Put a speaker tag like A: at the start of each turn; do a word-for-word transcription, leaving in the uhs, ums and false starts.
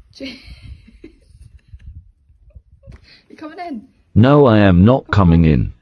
A: You're coming in?
B: No, I am not coming in.